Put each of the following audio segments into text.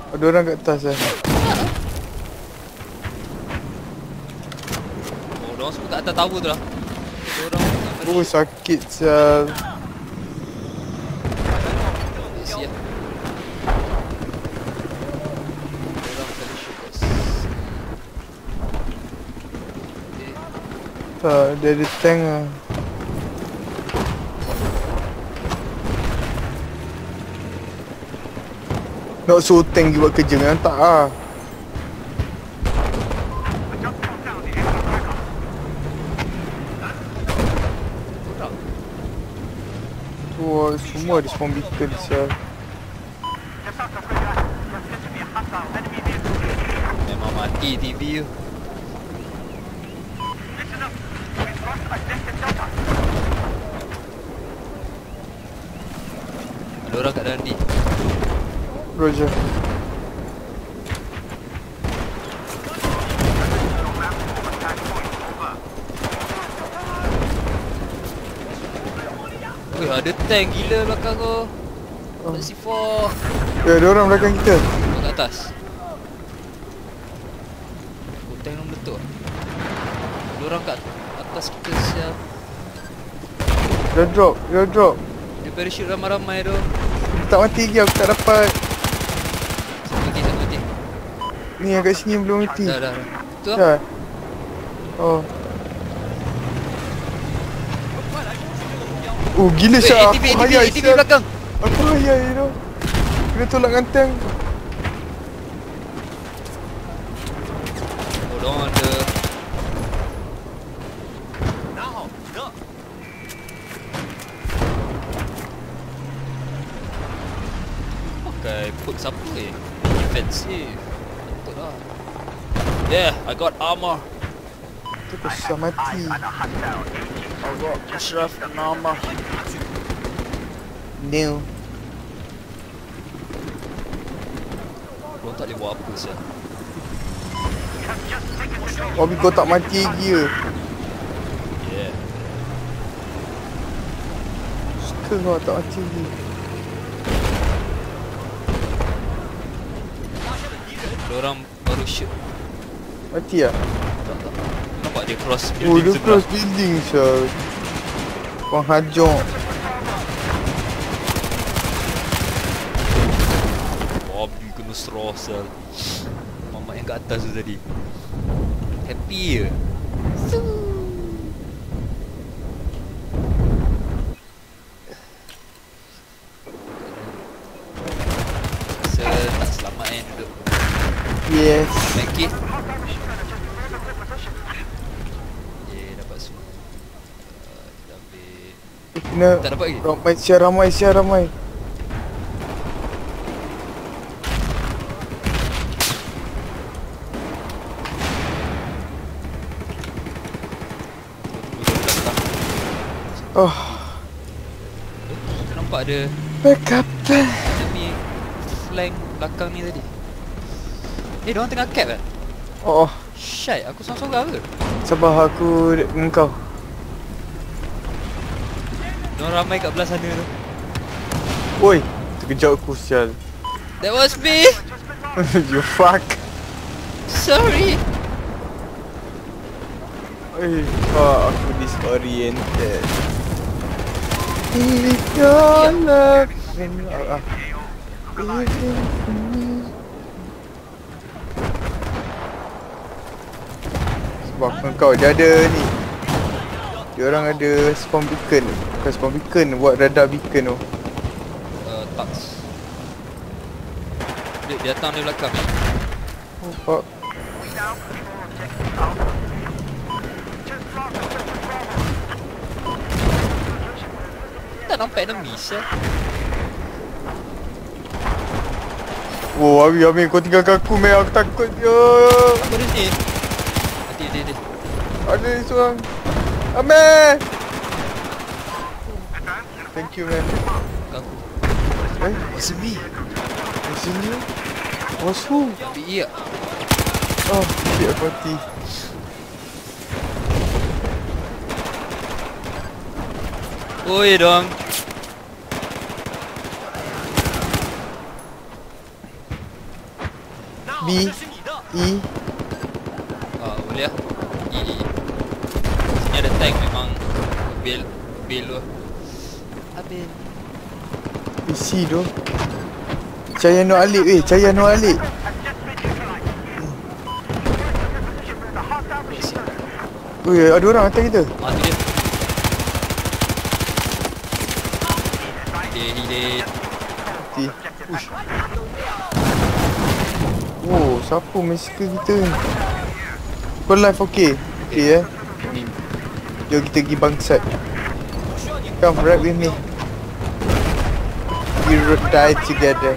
Ada orang kat atas eh. Oh, diorang semua kat atas tower tu lah. Diorang kat Oh sakit sial. siap. Diorang fellowship kat Tak, dia ada tank lah. Nak suruh tank buat kerja memang tak lah. Wah, semua ada spawn beacon sial. Memang mati TV tu. Ada orang kat dalam ni. Roger. Weh, ada tank gila belakang tu. Kat C4. Ya, ada orang belakang kita. Kat atas. Oh, tank tu meletup. Ada orang kat atas kita siap. Dia drop, dia drop. Dia parachute ramai-ramai tu. Tak mati lagi, aku tak dapat. Satu mati. Ni yang kat sini belum mati. Dah. Tu lah. Dah. Oh. Oh gila Weh, sial. ATV Aku hayai sial. belakang. Aku hayai tu. Kena tolak dengan tank. Oh, diorang ada. Pakai perk siapa defensive. Betul lah. Yeah, I got armor. Tu aku susah mati. I got Ashraf and armor. Nail. Diorang tak boleh buat apa sial. Bobby kau tak mati lagi ke? Yeah. Suka kau tak mati lagi. Diorang baru shoot. Mati tak? Tak. Nampak dia cross Oh building dia sebelah. cross building sial. Kau hajar. Bobby kena straw sial. Mamat yang kat atas tu tadi. Happy je. Rasa tak selamat duduk. Yes. Make it. Dapat semua. Kita ambil. Kena Tak dapat lagi? ramai sial ramai. Oh, Nampak ada backup. enemy flank belakang ni tadi. Diorang tengah cap kan? Oh, Shit, aku sorang-sorang ke? sabar aku dengan kau. Diorang ramai kat belah sana tu. Woi, terkejut aku sial. That was me! You fuck. Sorry! Fuck, aku disoriented. If your love sebab kau dia ada ni. Dia orang ada spawn beacon. Bukan spawn beacon, buat radar beacon tu. Tax. Dia datang dari belakang. Oh fuck. Tak nampak enemy sah. Oh Abi kau tinggalkan aku meh, aku takut je. Apa dia ni? Mati. Ada ni seorang. Ameh. Thank you man. Aku. Eh, It's me. di sini. Was who? PE tak? Oh, dia mati. Oi dong. B E. Boleh lah. E. Sini ada tank memang. Bil tu. Habis. PC tu. Cahaya no alik cahaya no alik. Oi, ada orang atas kita. Tu dia. Dia. Mati. Oh, siapa messenger kita ni? Kau live okay? Okay Jom kita pergi bangsat. Come right with me. We will die together.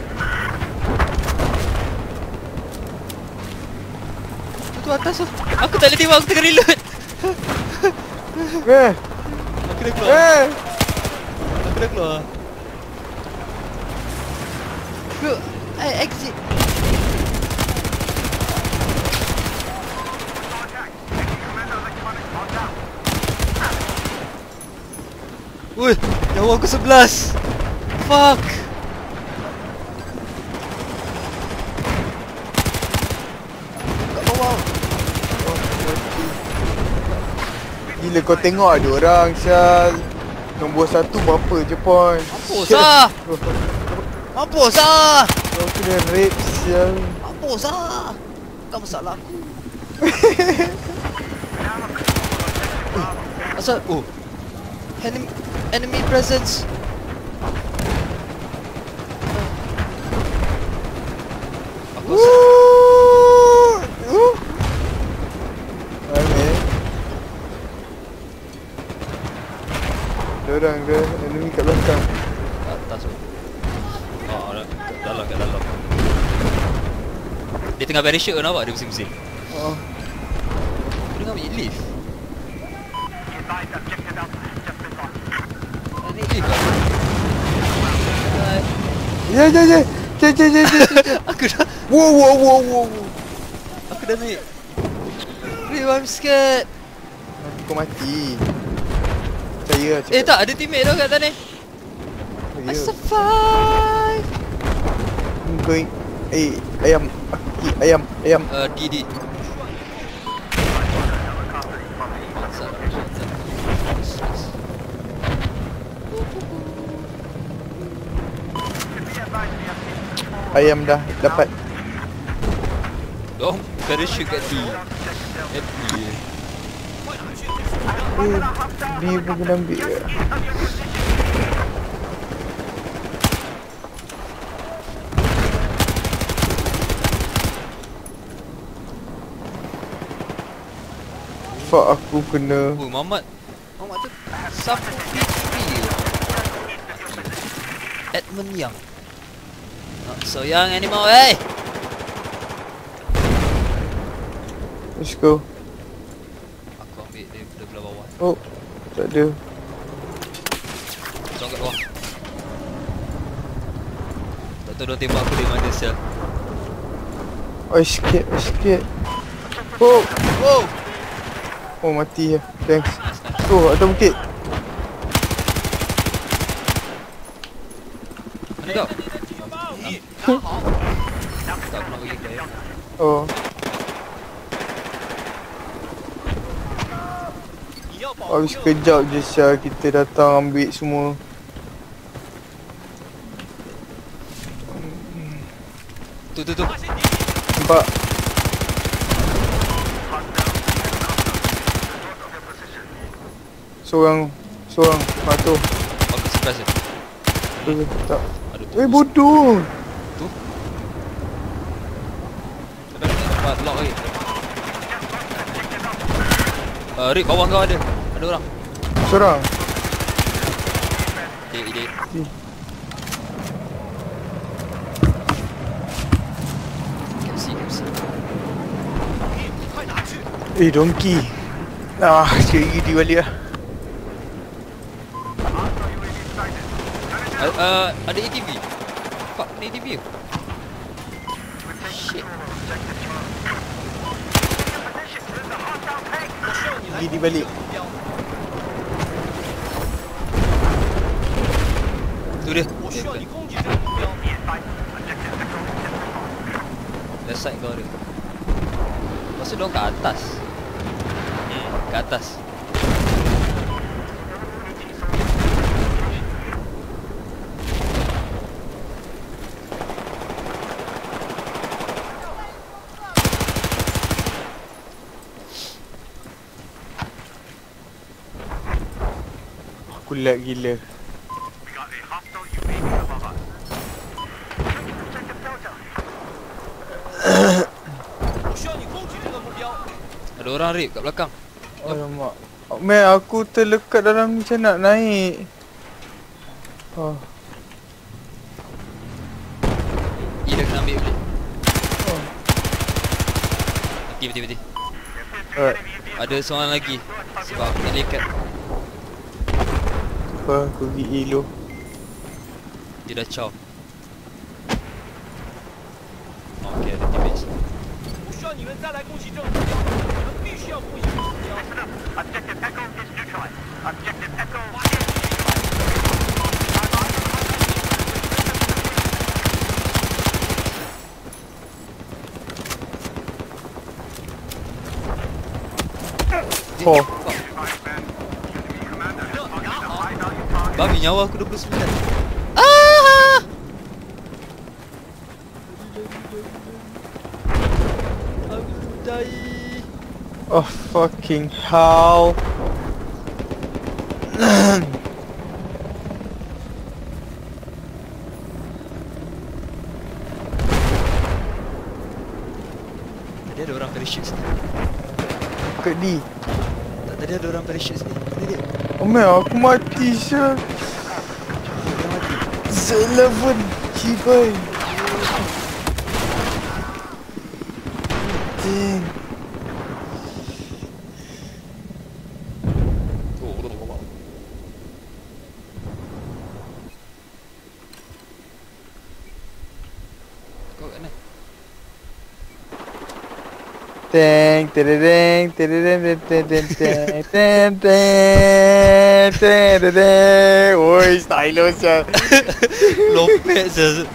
Tu atas tu. Aku tak boleh tembak, aku tengah reload. Aku dah keluar. Aku dah keluar. Bro, I exit. Woi, nyawa aku 11. Fuck. Kat bawah. Gila kau tengok ada orang Syal. Nombor 1 berapa je pon. Mampus lah. Mampus lah. Kau kena rape Syal. Mampus lah. Bukan masalah aku. Asal enemy presence. Aku rasa Ada orang enemy kat belakang. atas tu. Kat dalam. Dia tengah barricade tu, nampak dia pusing-pusing. Dia tengah ambil lift. Naik lift lah. Ya. Aku dah Wow. Aku dah naik. Wait, I'm scared. Nanti kau mati. Percaya lah Tak, ada teammate tau kat sana. I survive. Kau ayam. D. Ayam dah dapat. Dong, parachute kat D. Happy. Dia pun kena ambil ke? Fuck, aku kena. Mamat tu sapu pipi. Edmund Young. Not so young anymore, eh? Let's go. Aku ambil dia belah bawah. Oh, tak ada. Tolong kat bawah. Tak tahu dia tembak aku dari mana sel. Oh, sikit. Oh, mati lah. Thanks. Oh, atas bukit. Mana kau? Tak, aku nak pergi ke. Oh. Habis sekejap je Syah, kita datang ambil semua. Tu. Nampak? Seorang tu. Aku surprise dia. Tu tak. Ada tu. Bodoh. Tu. Ada tempat lock lagi. Rick, bawah kau ada orang. Seorang. Ide. KFC. Donkey. Sikit gigi balik lah. Ada ATV. Fuck, ada ATV ke? Shit. Gigi balik. Tu dia. Let's side kau ada. Maksud diorang kat atas. Kat atas. Aku lag gila. Ada orang Rip kat belakang. Alamak. Man, aku terlekat dalam macam nak naik. Oh. Dah kena ambil balik. Oh. Mati. Alright. Ada seorang lagi. Sebab aku nak lekat. Apa aku pergi elo. Dia dah chow. Okay, ada teammates. Oh. Babi nyawa aku 29. Ah! Aku die. Oh fucking hell. Tadi ada orang parachute sini. Kat D. Tak, tadi ada orang parachute sini. Mana dia? Oh man, aku mati Syah. Dia mati. Z11 Cibai. Dang. Kau kat mana? Teng tereng tereng tereng tereng tereng. Oi, stylo Syah. Lopet je.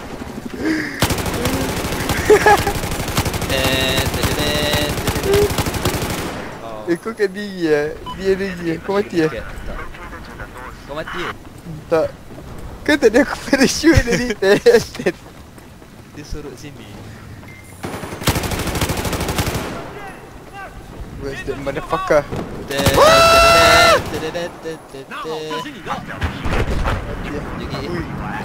Kau kat diri dia ada dia. Kau mati Tak. Kau mati ke? Tak. Kan tadi aku parachute tadi. Dia suruh sini. Where's that motherfucker? Ui.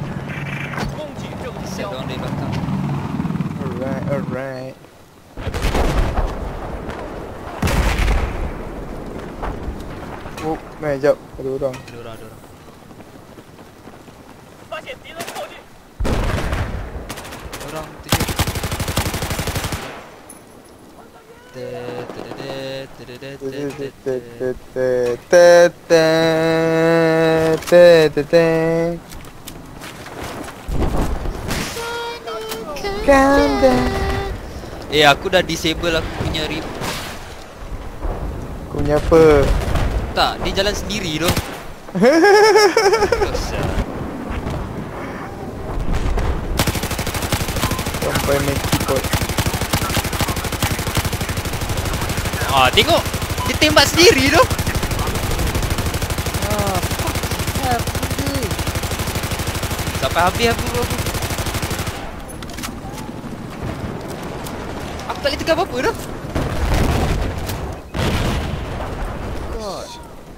Set orang dari belakang. Alright. Oh, man, jap. Ada orang. Ada orang. Orang aku dah disable aku punya rip. Kau punya apa? Tak, dia jalan sendiri tu. Sampai main keyboard. Tengok. Dia tembak sendiri tu. Sampai habis aku. Aku tak boleh tekan apa-apa dah. God.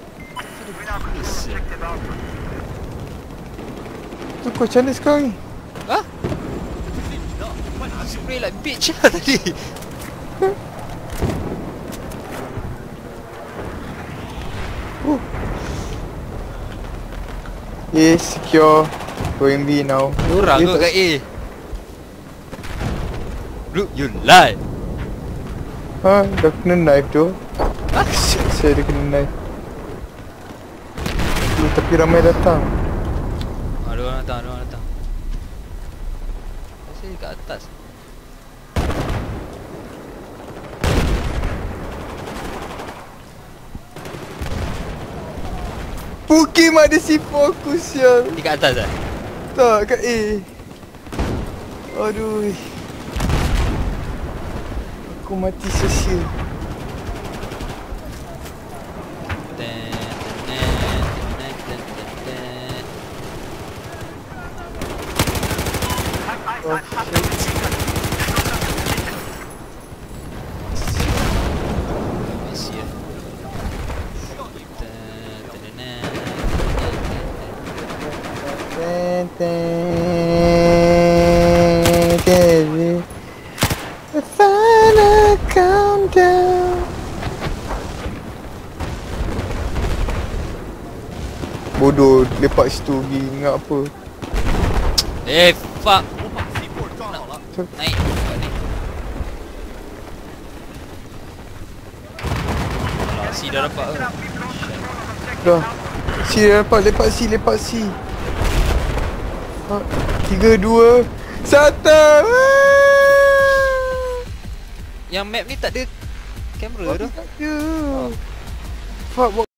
Tu kau macam mana sekarang ni? Hah? Spray like bitch lah tadi. Secure. Going B now. Orang kot kat A. Look, you lie. Ha, dah kena knife tu. Hah? Shit, saya dah kena knife. Tapi ramai datang. Ada orang datang. Saya kat atas. Pukim ada C4 aku sial. Dia kat atas tak? Tak, kat A. Aduh. Aku mati sia-sia. Oh, shit. Messi ya. The final countdown. Bodoh, lepak situ pergi ingat apa. Fuck. Naik ni. Alah, si dah dapat ke? Dah. Si dah dapat, lepak si. 3, 2, 1. Yang map ni tak ada kamera tu. Tak ada. Fuck,